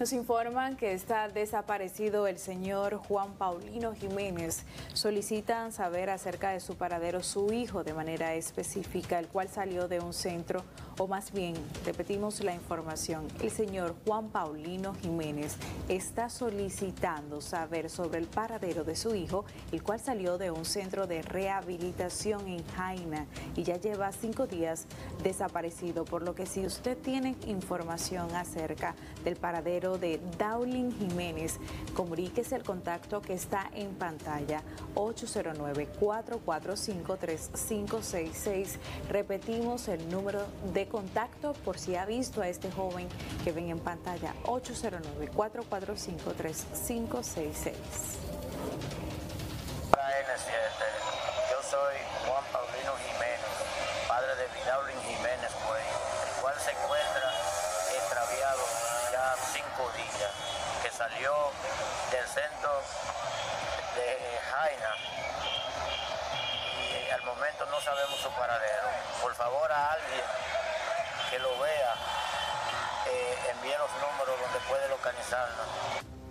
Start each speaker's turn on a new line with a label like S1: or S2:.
S1: Nos informan que está desaparecido el señor Juan Paulino Jiménez. Solicitan saber acerca de su paradero su hijo de manera específica, el cual salió de un centro, o más bien, repetimos la información, el señor Juan Paulino Jiménez está solicitando saber sobre el paradero de su hijo, el cual salió de un centro de rehabilitación en Jaina y ya lleva 5 días desaparecido, por lo que si usted tiene información acerca del paradero de Daulin Jiménez, comuníquese el contacto que está en pantalla, 809-445-3566. Repetimos el número de contacto por si ha visto a este joven que ven en pantalla, 809-445-3566.
S2: Yo soy Juan Paulino Jiménez, padre de Daulin Jiménez Cuello, el cual se encuentra extraviado ya 5 días, que salió del centro de Jaina y al momento no sabemos su paradero. Por favor, a alguien que lo vea, envíe los números donde puede localizarlo.